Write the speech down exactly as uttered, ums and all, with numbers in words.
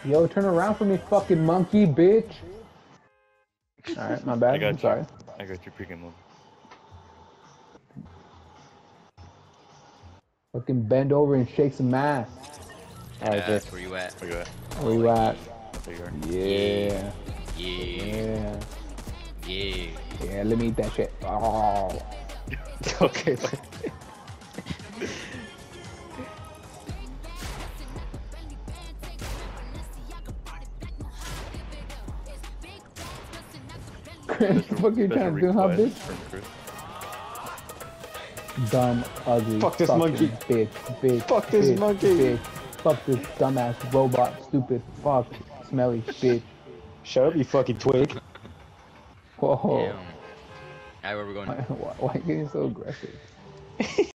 Yo, turn around for me, fucking monkey, bitch. Alright, my bad. I got I'm you. sorry. I got your freaking move. Fucking bend over and shake some ass. Alright, Yes, bitch. where you at? Where you at? Where you at? There you are. Yeah. Yeah. Yeah. Yeah. Yeah, let me eat that shit. Oh. Okay. Chris, what fuck you Special trying to do, huh, request bitch? from Chris. Dumb, ugly, Fuck this fucking monkey. bitch, bitch, Fuck this bitch, monkey. bitch. Fuck this dumbass robot, stupid, fuck, smelly bitch. Shut up, you fucking twig. Whoa. Damn. Alright, where we going? Why, why, why are you getting so aggressive?